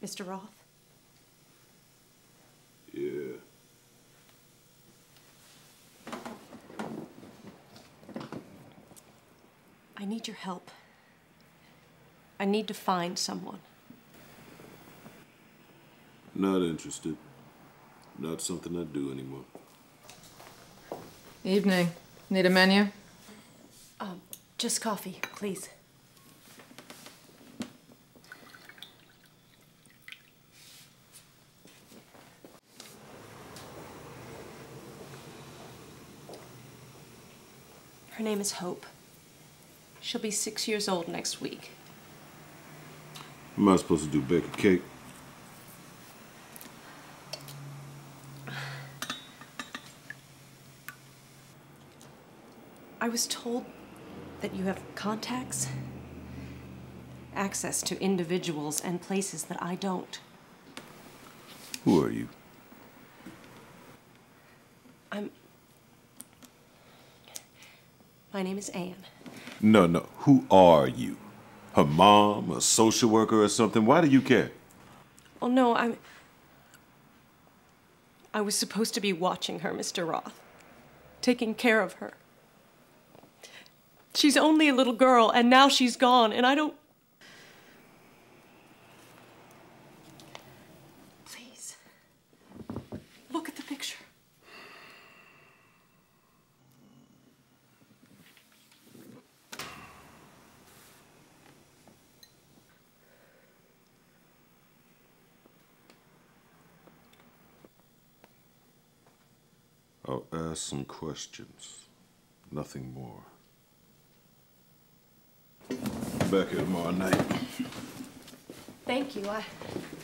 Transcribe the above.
Mr. Roth? Yeah. I need your help. I need to find someone. Not interested. Not something I do anymore. Evening. Need a menu? Just coffee, please. Her name is Hope. She'll be 6 years old next week. Am I supposed to do bake a cake? I was told that you have contacts, access to individuals and places that I don't. Who are you? My name is Anne. No. Who are you? Her mom, a social worker or something? Why do you care? Oh, no, I was supposed to be watching her, Mr. Roth. Taking care of her. She's only a little girl, and now she's gone, and I don't... Please. Look at the picture. I'll ask some questions. Nothing more. Back here tomorrow night. Thank you.